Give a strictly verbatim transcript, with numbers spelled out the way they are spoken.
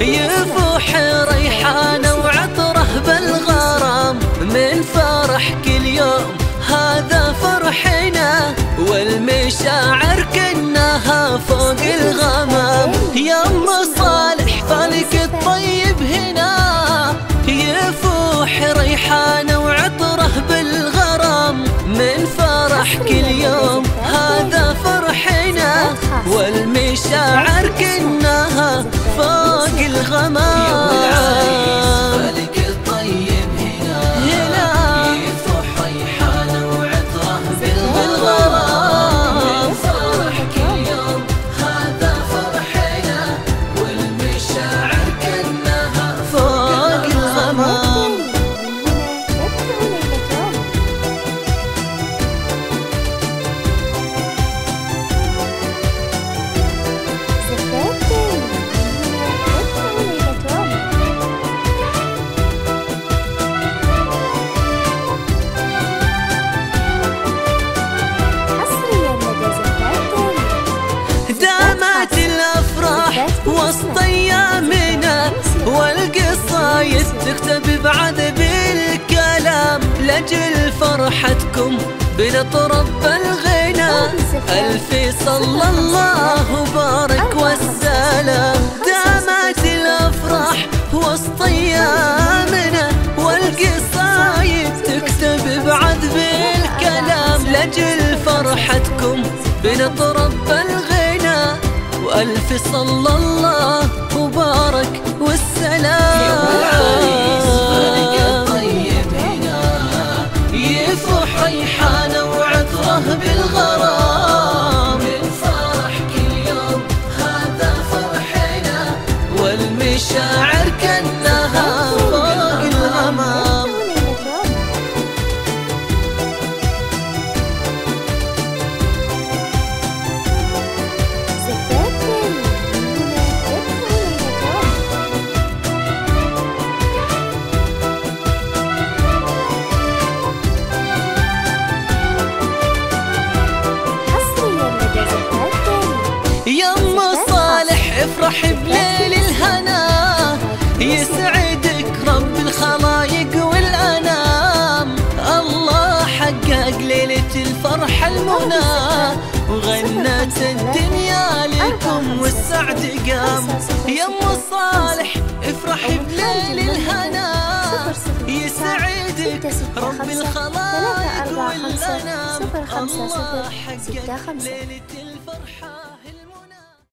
يفوح ريحانه وعطره بالغرام من فرح كل يوم هذا فرحنا، والمشاعر كنها فوق الغمام. يا ام صالح فالك الطيب هنا، يفوح ريحانه وعطره بالغرام من فرح كل يوم هذا فرحنا، والمشاعر كنها فوق الغمام. وسط ايامنا والقصايد تكتب بعذب الكلام، لاجل فرحتكم بنطرب الغنى الف صلى الله وبارك والسلام. دامت الافراح وسط ايامنا والقصايد تكتب بعذب الكلام، لاجل فرحتكم بنطرب الغنى وألف صلى الله وبارك والسلام. يا العريس فالك الطيب هنا، يفوح ريحانه وعطره بالغرام من فرح كل يوم هذا فرحنا، والمشاعر كنها فوق الغمام. افرح بليل الهنا، يسعدك رب الخلايق والأنام، الله حقق ليلة الفرح المنى، وغنت الدنيا لكم والسعد قام. يا ام صالح افرح بليل الهنا، يسعدك رب الخلايق والأنام، الله حقق ليلة الفرحة.